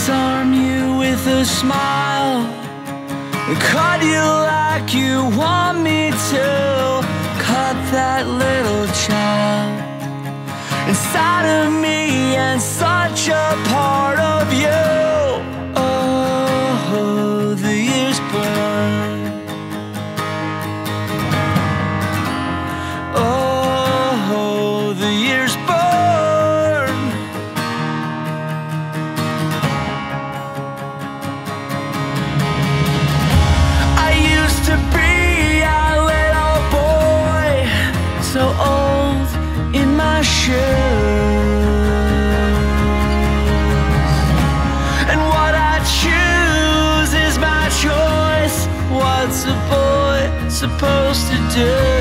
disarm you with a smile, cut you like you want me to. Cut that little child inside of me and such a part of you. Oh, the years burn. Oh, the years burn. I used to be a little boy, so old in my shoes, and what I choose is my choice. What's a boy supposed to do?